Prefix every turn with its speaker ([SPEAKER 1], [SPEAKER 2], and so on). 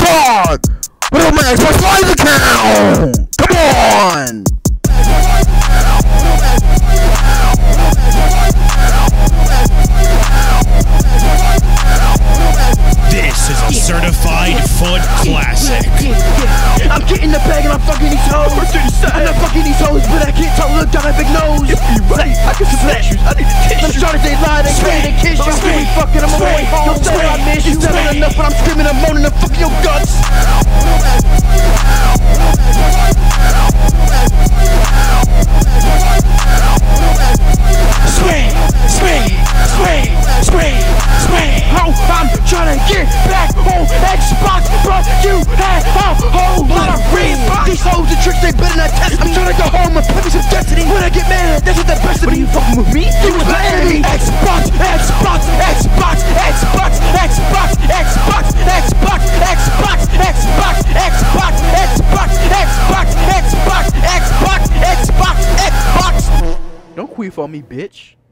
[SPEAKER 1] fuck? What about my Xbox Live account? Come on!
[SPEAKER 2] This is a certified foot classic.
[SPEAKER 3] I'm getting the bag and I'm fucking these hoes. And I'm fucking these hoes, but I can't tell. Look down my big nose.
[SPEAKER 4] I can some tissues. I need tissues.
[SPEAKER 3] Let's they lie, they say they kiss you. Give me fucking, I'm away home. Yo, say I miss you. It's not enough, but I'm screaming, I'm moaning, and fuck your guts. I'm trying to get back on Xbox, but you had a whole lot of reasons. These hoes and tricks, they better not test me. I'm trying to go home and play me some Destiny. When I get mad, this is the best of me. What are you fucking with me? You was my enemy. Xbox, Xbox, Xbox, Xbox, Xbox, Xbox, Xbox, Xbox, Xbox, Xbox, Xbox, Xbox, Xbox, Xbox, Xbox, Xbox. Don't queef on me, bitch.